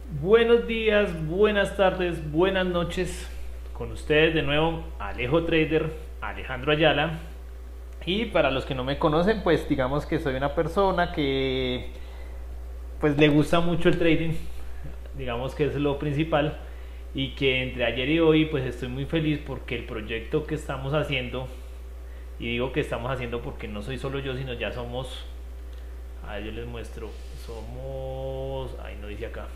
Buenos días, buenas tardes, buenas noches. Con ustedes de nuevo Alejo Trader, Alejandro Ayala. Y para los que no me conocen, pues digamos que soy una persona que pues le gusta mucho el trading. Digamos que es lo principal. Y que entre ayer y hoy pues estoy muy feliz porque el proyecto que estamos haciendo, y digo que estamos haciendo porque no soy solo yo, sino ya somos, a ver, yo les muestro, somos, ahí no dice acá,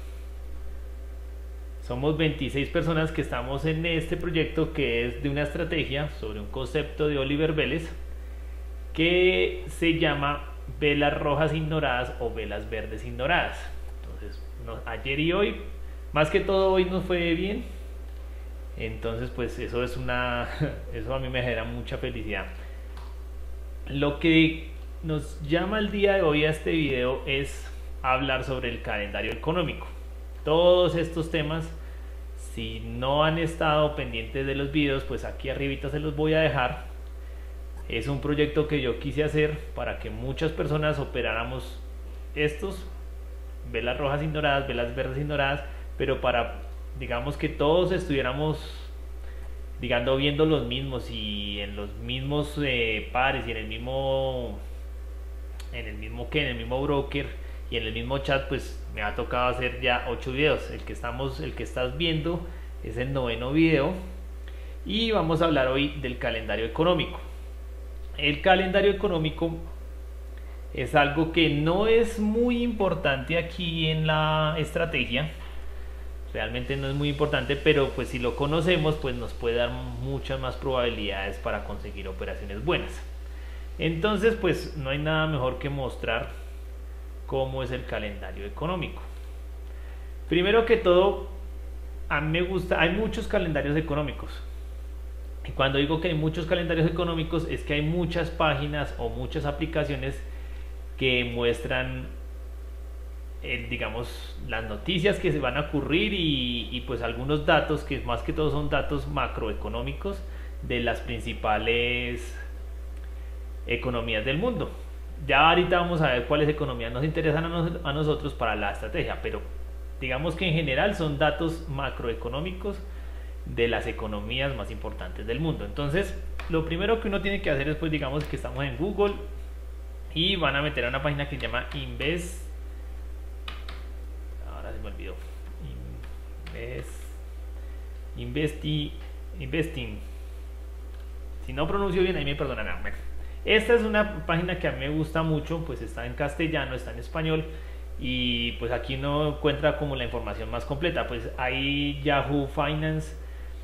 somos 26 personas que estamos en este proyecto que es de una estrategia sobre un concepto de Oliver Vélez que se llama velas rojas ignoradas o velas verdes ignoradas. Entonces, ayer y hoy, más que todo hoy nos fue bien. Entonces, pues eso es una, eso a mí me genera mucha felicidad. Lo que nos llama el día de hoy a este video es hablar sobre el calendario económico. Todos estos temas, si no han estado pendientes de los videos, pues aquí arribita se los voy a dejar. Es un proyecto que yo quise hacer para que muchas personas operáramos estos, velas rojas ignoradas, velas verdes ignoradas, pero para, digamos, que todos estuviéramos, digamos, viendo los mismos y en los mismos pares y en el mismo broker y en el mismo chat. Pues me ha tocado hacer ya 8 videos. El que estás viendo es el noveno video y vamos a hablar hoy del calendario económico. El calendario económico es algo que no es muy importante aquí en la estrategia. Realmente no es muy importante, pero pues si lo conocemos, pues nos puede dar muchas más probabilidades para conseguir operaciones buenas. Entonces, pues no hay nada mejor que mostrar cómo es el calendario económico. Primero que todo, a mí me gusta, hay muchos calendarios económicos. Y cuando digo que hay muchos calendarios económicos, es que hay muchas páginas o muchas aplicaciones que muestran digamos, las noticias que se van a ocurrir y pues algunos datos que más que todo son datos macroeconómicos de las principales economías del mundo. Ya ahorita vamos a ver cuáles economías nos interesan a nosotros para la estrategia, pero digamos que en general son datos macroeconómicos de las economías más importantes del mundo. Entonces, lo primero que uno tiene que hacer es, pues digamos que estamos en Google y van a meter a una página que se llama se me olvidó. Investing. Si no pronuncio bien, ahí me perdonarán. Bueno, esta es una página que a mí me gusta mucho, pues está en castellano, está en español y pues aquí no encuentra como la información más completa. Pues hay Yahoo Finance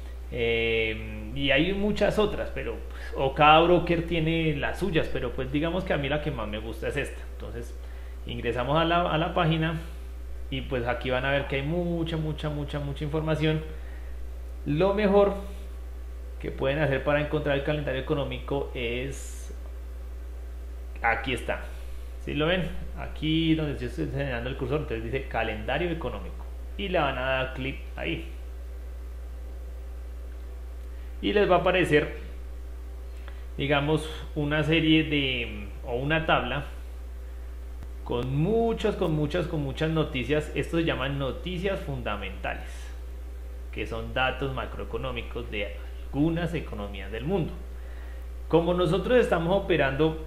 y hay muchas otras, pero pues, o cada broker tiene las suyas, pero pues digamos que a mí la que más me gusta es esta. Entonces ingresamos a la página y pues aquí van a ver que hay mucha información. Lo mejor que pueden hacer para encontrar el calendario económico es, aquí está, si lo ven, aquí donde yo estoy señalando el cursor, entonces dice calendario económico y le van a dar clic ahí y les va a aparecer, digamos, una serie de, o una tabla con muchas noticias. Esto se llaman noticias fundamentales, que son datos macroeconómicos de algunas economías del mundo. Como nosotros estamos operando,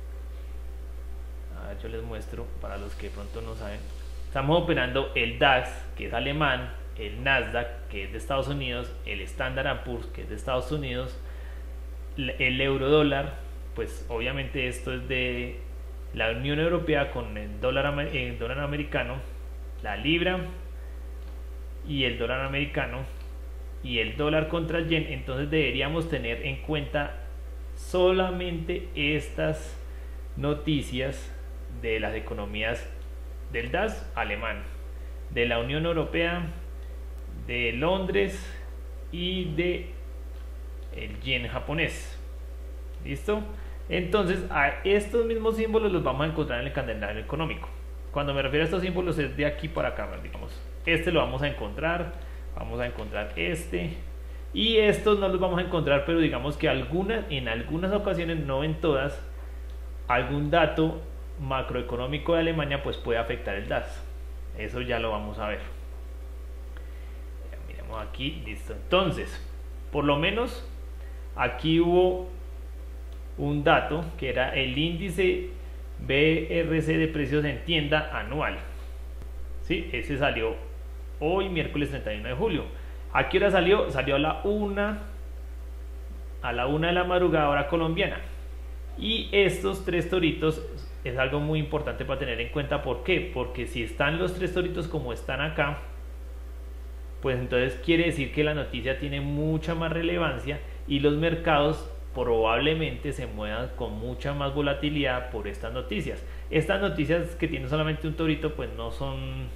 a ver, yo les muestro para los que de pronto no saben, estamos operando el DAX, que es alemán, el Nasdaq, que es de Estados Unidos, el Standard & Poor's, que es de Estados Unidos, el euro dólar, pues obviamente esto es de la Unión Europea con el dólar americano, la libra y el dólar americano y el dólar contra el yen. Entonces deberíamos tener en cuenta solamente estas noticias de las economías del DAX alemán, de la Unión Europea, de Londres y de el yen japonés. ¿Listo? Entonces a estos mismos símbolos los vamos a encontrar en el calendario económico. Cuando me refiero a estos símbolos es de aquí para acá, digamos. Este lo vamos a encontrar este y estos no los vamos a encontrar, pero digamos que en algunas ocasiones, no en todas, algún dato macroeconómico de Alemania pues puede afectar el DAX. Eso ya lo vamos a ver. Tenemos aquí, listo. Entonces, por lo menos aquí hubo un dato que era el índice BRC de precios en tienda anual. ¿Sí? Ese salió hoy, miércoles 31 de julio. ¿A qué hora salió? Salió a la 1 de la madrugada, hora colombiana. Y estos 3 toritos es algo muy importante para tener en cuenta. ¿Por qué? Porque si están los 3 toritos como están acá, pues entonces quiere decir que la noticia tiene mucha más relevancia y los mercados probablemente se muevan con mucha más volatilidad por estas noticias. Estas noticias que tienen solamente un torito, pues no son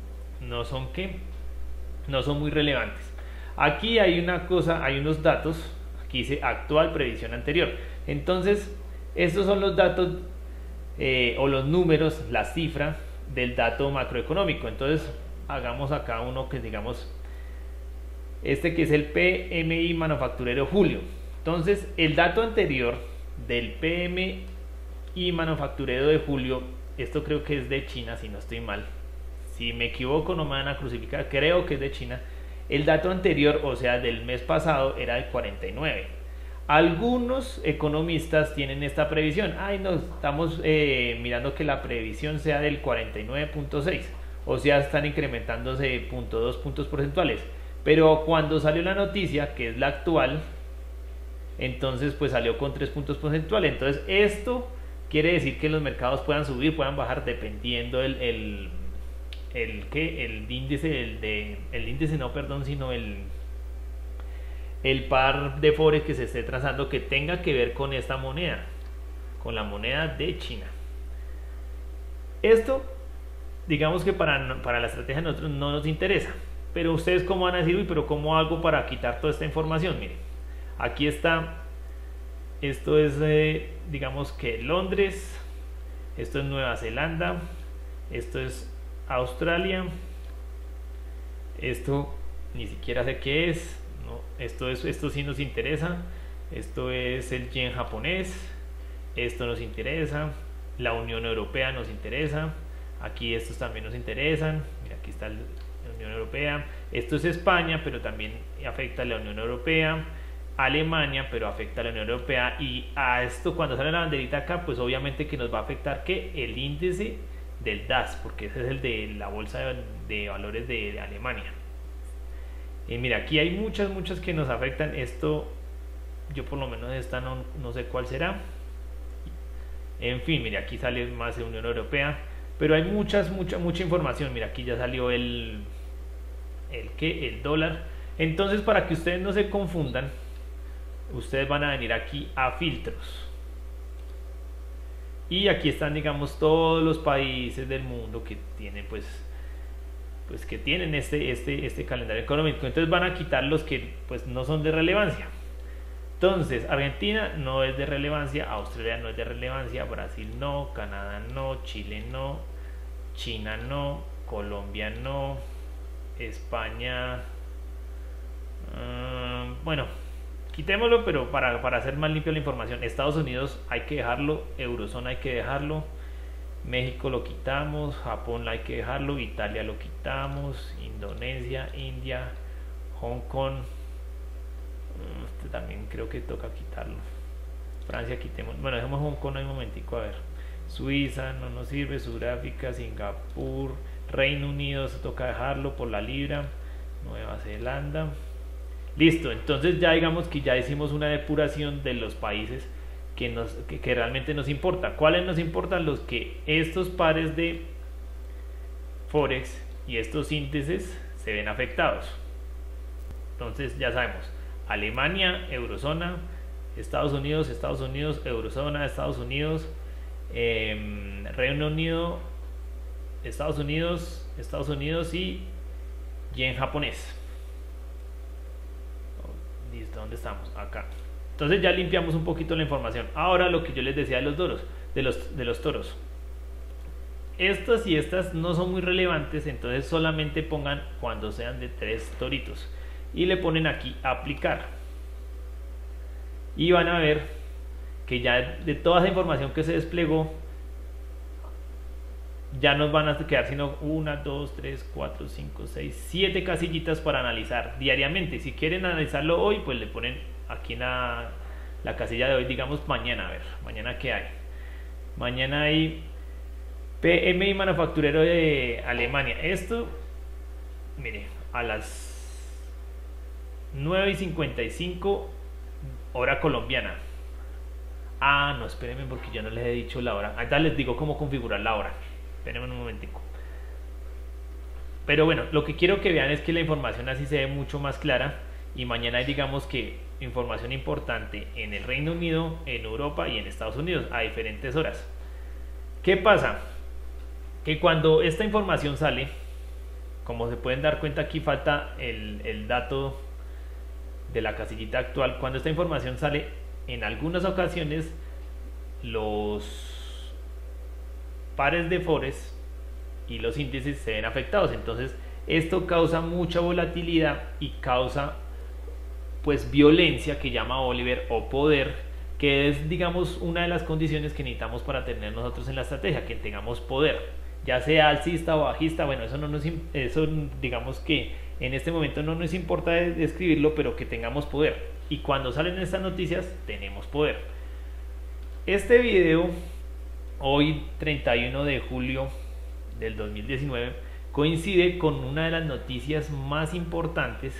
muy relevantes. Aquí hay una cosa, hay unos datos, aquí dice actual, previsión anterior. Entonces, estos son los datos o los números, la cifra del dato macroeconómico. Entonces, hagamos acá uno que digamos, este que es el PMI manufacturero julio. Entonces, el dato anterior del PMI manufacturero de julio, esto creo que es de China, si no estoy mal. Si me equivoco, no me van a crucificar, creo que es de China. El dato anterior, o sea, del mes pasado, era de 49. Algunos economistas tienen esta previsión. Ay, no, estamos mirando que la previsión sea del 49.6. O sea, están incrementándose 0.2 puntos porcentuales. Pero cuando salió la noticia, que es la actual, entonces pues salió con 3 puntos porcentuales. Entonces esto quiere decir que los mercados puedan subir, puedan bajar dependiendo el par de forex que se esté trazando, que tenga que ver con esta moneda, con la moneda de China. Esto, digamos que para la estrategia de nosotros no nos interesa, pero ustedes cómo van a decir, uy, pero ¿cómo hago para quitar toda esta información? Miren, aquí está, esto es digamos que Londres, esto es Nueva Zelanda, esto es Australia, esto ni siquiera sé qué es, ¿no? Esto sí nos interesa, esto es el yen japonés, esto nos interesa, la Unión Europea nos interesa, aquí estos también nos interesan, mira, aquí está la Unión Europea, esto es España, pero también afecta a la Unión Europea, Alemania, pero afecta a la Unión Europea, y a esto cuando sale la banderita acá, pues obviamente que nos va a afectar que el índice del DAX, porque ese es el de la bolsa de valores de Alemania. Y mira, aquí hay muchas que nos afectan. Esto, yo por lo menos esta no sé cuál será. En fin, mira, aquí sale más de Unión Europea, pero hay mucha información. Mira, aquí ya salió el dólar. Entonces, para que ustedes no se confundan, ustedes van a venir aquí a filtros. Y aquí están, digamos, todos los países del mundo que tienen, pues que tienen este calendario económico. Entonces van a quitar los que pues no son de relevancia. Entonces, Argentina no es de relevancia, Australia no es de relevancia, Brasil no, Canadá no, Chile no, China no, Colombia no, España, bueno, quitémoslo, pero para hacer más limpio la información. Estados Unidos hay que dejarlo, Eurozona hay que dejarlo, México lo quitamos, Japón hay que dejarlo, Italia lo quitamos, Indonesia, India, Hong Kong, este también creo que toca quitarlo, Francia quitemos, bueno, dejemos Hong Kong un momentico, a ver, Suiza no nos sirve, Sudáfrica, Singapur, Reino Unido se toca dejarlo por la libra, Nueva Zelanda. Listo, entonces ya digamos que ya hicimos una depuración de los países que realmente nos importa. ¿Cuáles nos importan? Los que estos pares de Forex y estos índices se ven afectados. Entonces ya sabemos, Alemania, Eurozona, Estados Unidos, Eurozona, Estados Unidos, Reino Unido, Estados Unidos y yen japonés. Listo, ¿dónde estamos? Acá. Entonces ya limpiamos un poquito la información. Ahora lo que yo les decía de los toros, de los toros. Estas y estas no son muy relevantes, entonces solamente pongan cuando sean de 3 toritos y le ponen aquí aplicar. Y van a ver que ya de toda esa información que se desplegó, ya nos van a quedar sino 1, 2, 3, 4, 5, 6, 7 casillitas para analizar diariamente. Si quieren analizarlo hoy, pues le ponen aquí en la casilla de hoy, digamos mañana. A ver, mañana qué hay. Mañana hay PMI manufacturero de Alemania. Esto, mire, a las 9:55 hora colombiana. Ah, no, espérenme porque yo no les he dicho la hora. Ahorita les digo cómo configurar la hora. Espérenme un momentico. Pero bueno, lo que quiero que vean es que la información así se ve mucho más clara. Y mañana hay, digamos que, información importante en el Reino Unido, en Europa y en Estados Unidos a diferentes horas. ¿Qué pasa? Que cuando esta información sale, como se pueden dar cuenta, aquí falta el dato de la casillita actual. Cuando esta información sale, en algunas ocasiones los pares de Forex y los índices se ven afectados. Entonces esto causa mucha volatilidad y causa pues violencia, que llama Oliver, o poder, que es, digamos, una de las condiciones que necesitamos para tener nosotros en la estrategia, que tengamos poder, ya sea alcista o bajista. Bueno, eso digamos que en este momento no nos importa describirlo, pero que tengamos poder. Y cuando salen estas noticias, tenemos poder. Este video, hoy 31 de julio del 2019, coincide con una de las noticias más importantes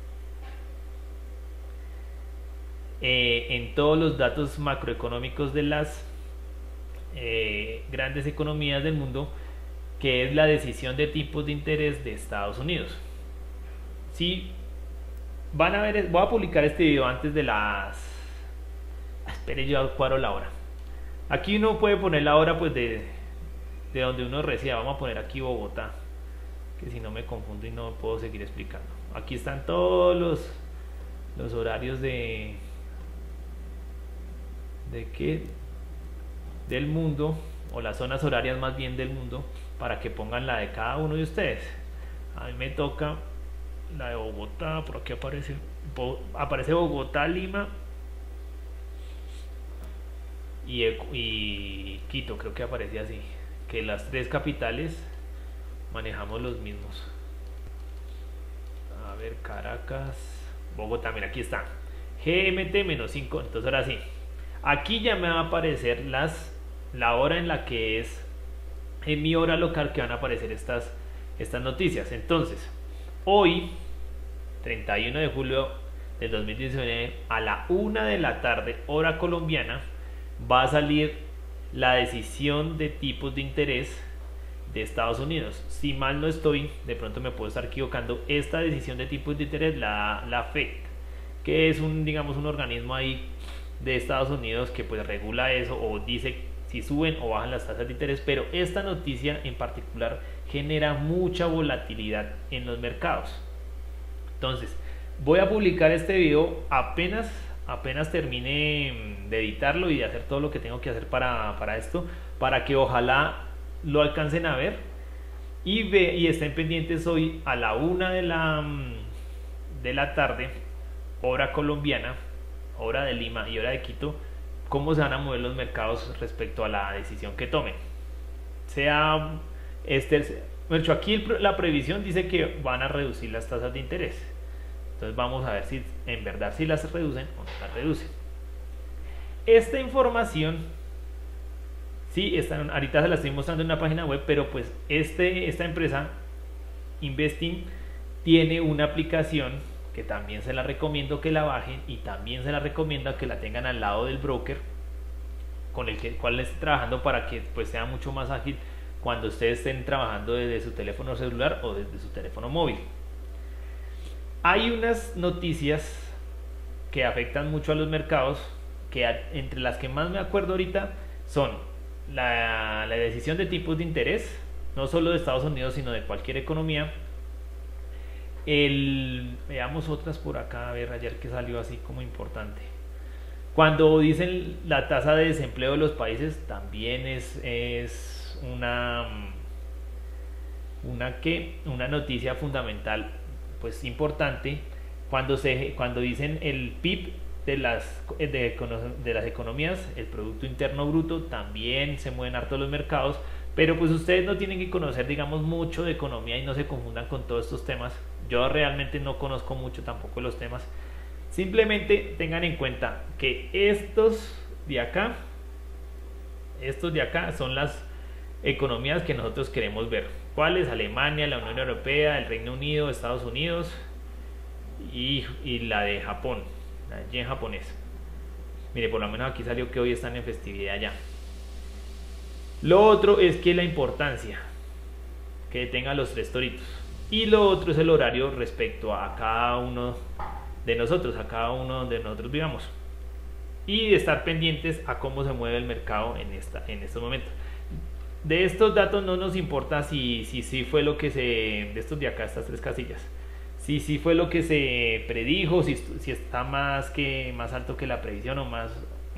en todos los datos macroeconómicos de las grandes economías del mundo, que es la decisión de tipos de interés de Estados Unidos. Si van a ver, voy a publicar este video antes de las... Espere, yo cuadro la hora. Aquí uno puede poner la hora pues de donde uno reside. Vamos a poner aquí Bogotá, que si no me confundo y no puedo seguir explicando. Aquí están todos los horarios del mundo, o las zonas horarias más bien del mundo, para que pongan la de cada uno de ustedes. A mí me toca la de Bogotá. Por aquí aparece Bogotá, Lima y Quito, creo que aparece así, que las tres capitales manejamos los mismos. A ver, Caracas, Bogotá, mira, aquí está GMT-5. Entonces ahora sí, aquí ya me va a aparecer la hora en la que es en mi hora local, que van a aparecer estas noticias. Entonces, hoy 31 de julio del 2019 a la 1 de la tarde hora colombiana va a salir la decisión de tipos de interés de Estados Unidos. Si mal no estoy, de pronto me puedo estar equivocando, esta decisión de tipos de interés la FED, que es digamos un organismo ahí de Estados Unidos que pues regula eso, o dice si suben o bajan las tasas de interés. Pero esta noticia en particular genera mucha volatilidad en los mercados. Entonces voy a publicar este video apenas termine de editarlo y de hacer todo lo que tengo que hacer para esto, para que ojalá lo alcancen a ver y estén pendientes hoy a la 1 de la tarde hora colombiana, hora de Lima y hora de Quito, cómo se van a mover los mercados respecto a la decisión que tomen. Aquí la previsión dice que van a reducir las tasas de interés. Entonces vamos a ver si en verdad si las reducen o no las reducen. Esta información, sí, ahorita se la estoy mostrando en una página web, pero pues esta empresa Investing tiene una aplicación que también se la recomiendo que la bajen, y también se la recomiendo que la tengan al lado del broker con el cual estén trabajando, para que pues sea mucho más ágil cuando ustedes estén trabajando desde su teléfono celular o desde su teléfono móvil. Hay unas noticias que afectan mucho a los mercados, que entre las que más me acuerdo ahorita son la decisión de tipos de interés, no solo de Estados Unidos sino de cualquier economía. Veamos otras por acá, a ver, ayer que salió así como importante. Cuando dicen la tasa de desempleo de los países, también es una noticia fundamental, pues importante. Cuando dicen el PIB de las economías, el Producto Interno Bruto, también se mueven harto los mercados, Pero pues ustedes no tienen que conocer, digamos, mucho de economía y no se confundan con todos estos temas. Yo realmente no conozco mucho tampoco los temas. Simplemente tengan en cuenta que estos de acá son las economías que nosotros queremos ver. ¿Cuáles? Alemania, la Unión Europea, el Reino Unido, Estados Unidos y la de Japón, la yen japonés. Mire, por lo menos aquí salió que hoy están en festividad ya. Lo otro es que la importancia que tengan los tres toritos. Y lo otro es el horario respecto a cada uno de nosotros, a cada uno donde nosotros vivamos. Y de estar pendientes a cómo se mueve el mercado en estos momentos. De estos datos no nos importa si fue lo que de estos de acá, estas tres casillas. Si fue lo que se predijo, si está más alto que la previsión o más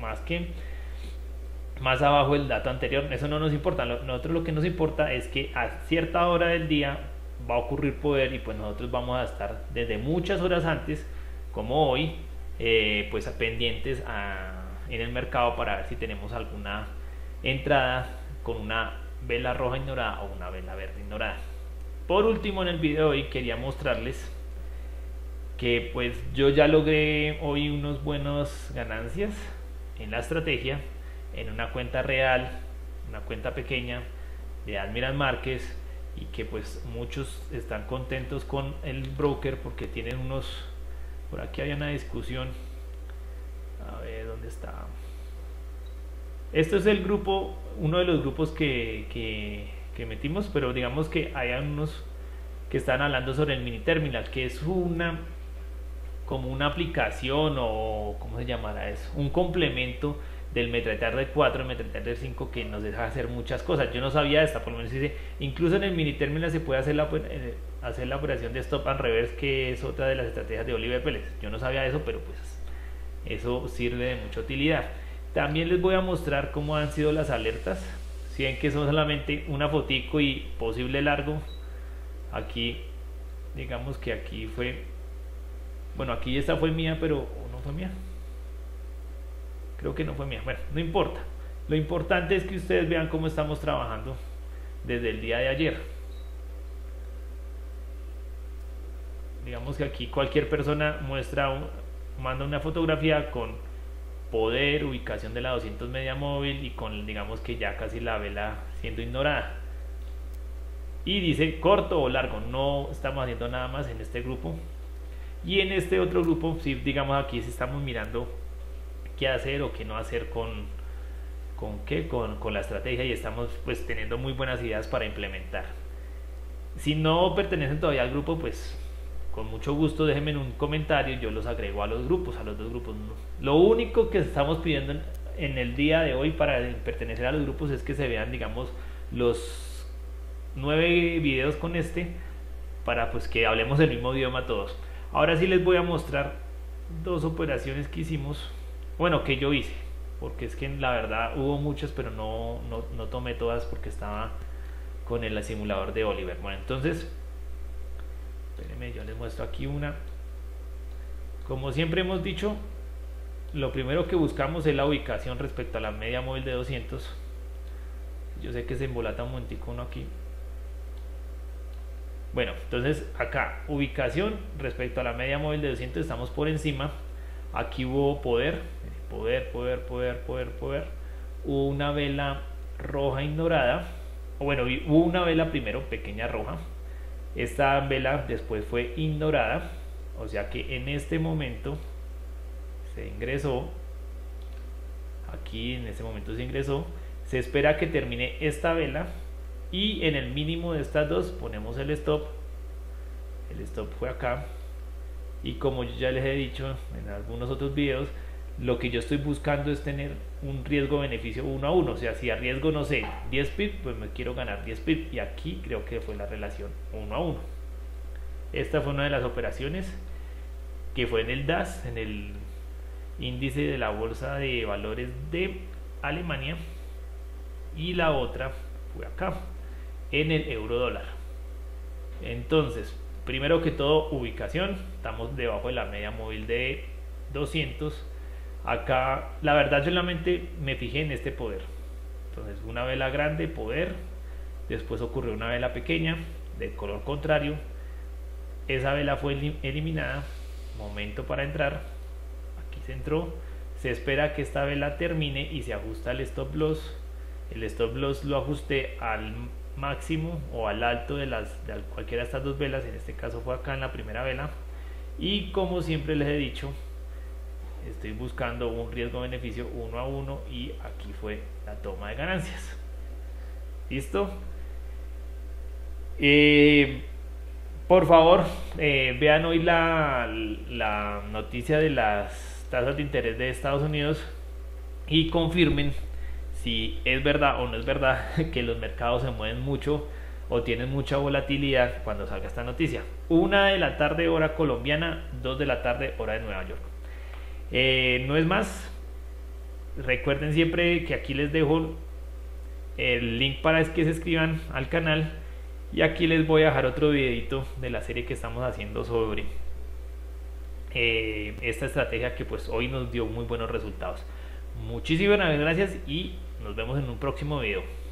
abajo el dato anterior, eso no nos importa. Nosotros lo que nos importa es que a cierta hora del día va a ocurrir poder y pues nosotros vamos a estar desde muchas horas antes, como hoy, pues pendientes en el mercado para ver si tenemos alguna entrada con una vela roja ignorada o una vela verde ignorada. Por último, en el video de hoy quería mostrarles que pues yo ya logré hoy unos buenos ganancias en la estrategia, en una cuenta real, una cuenta pequeña de Admiral Márquez, y que pues muchos están contentos con el broker porque tienen por aquí había una discusión, a ver dónde está. Este es el grupo, uno de los grupos que metimos, pero digamos que hay unos que están hablando sobre el mini terminal, que es como una aplicación o ¿cómo se llamará eso? Un complemento del MetaTrader 4, MetaTrader 5 que nos deja hacer muchas cosas. Yo no sabía esta, por lo menos dice, incluso en el mini terminal se puede hacer la operación de stop and reverse, que es otra de las estrategias de Oliver Pérez. Yo no sabía eso, pero pues eso sirve de mucha utilidad. También les voy a mostrar cómo han sido las alertas. Si ven que son solamente una fotico y posible largo, aquí digamos que aquí fue, bueno, aquí esta fue mía, pero no fue mía, creo que no fue mía, bueno, no importa. Lo importante es que ustedes vean cómo estamos trabajando desde el día de ayer. Digamos que aquí cualquier persona manda una fotografía con poder, ubicación de la 200 media móvil y con, digamos que ya casi la vela siendo ignorada, y dice corto o largo. No estamos haciendo nada más en este grupo. Y en este otro grupo, sí, digamos aquí sí estamos mirando qué hacer o qué no hacer con la estrategia, y estamos pues teniendo muy buenas ideas para implementar. Si no pertenecen todavía al grupo, pues con mucho gusto déjenme en un comentario, yo los agrego a los grupos, a los dos grupos. Lo único que estamos pidiendo en el día de hoy para pertenecer a los grupos es que se vean, digamos, los 9 videos con para pues que hablemos el mismo idioma todos. Ahora sí les voy a mostrar dos operaciones que hicimos, bueno, que yo hice, porque es que la verdad hubo muchas, pero no tomé todas porque estaba con el simulador de Oliver. Bueno, entonces espérenme, yo les muestro aquí una. Como siempre hemos dicho, lo primero que buscamos es la ubicación respecto a la media móvil de 200. Yo sé que se embolata un momentico uno aquí. Bueno, entonces acá ubicación respecto a la media móvil de 200, estamos por encima. Aquí hubo poder. Hubo una vela roja ignorada, o bueno, hubo una vela primero pequeña roja. Esta vela después fue ignorada, o sea que en este momento se ingresó. Aquí en este momento se ingresó. Se espera que termine esta vela y en el mínimo de estas dos ponemos el stop. El stop fue acá, y como yo ya les he dicho en algunos otros videos, lo que yo estoy buscando es tener un riesgo-beneficio 1 a 1. O sea, si arriesgo, no sé, 10 pips, pues me quiero ganar 10 pips, y aquí creo que fue la relación 1 a 1. Esta fue una de las operaciones que fue en el DAX, en el índice de la bolsa de valores de Alemania, y la otra fue acá en el euro dólar. Entonces, primero que todo, ubicación, estamos debajo de la media móvil de 200. Acá la verdad yo solamente me fijé en este poder. Entonces una vela grande, poder, después ocurrió una vela pequeña de color contrario, esa vela fue eliminada, momento para entrar, aquí se entró, se espera que esta vela termine y se ajusta el stop loss. El stop loss lo ajusté al máximo o al alto de cualquiera de estas dos velas, en este caso fue acá en la primera vela, y como siempre les he dicho, estoy buscando un riesgo-beneficio 1 a 1 y aquí fue la toma de ganancias. ¿Listo? Por favor, vean hoy la noticia de las tasas de interés de Estados Unidos y confirmen si es verdad o no es verdad que los mercados se mueven mucho o tienen mucha volatilidad cuando salga esta noticia. 1 de la tarde hora colombiana, 2 de la tarde hora de Nueva York. No es más, recuerden siempre que aquí les dejo el link para que se suscriban al canal, y aquí les voy a dejar otro videito de la serie que estamos haciendo sobre esta estrategia que pues hoy nos dio muy buenos resultados. Muchísimas gracias y nos vemos en un próximo video.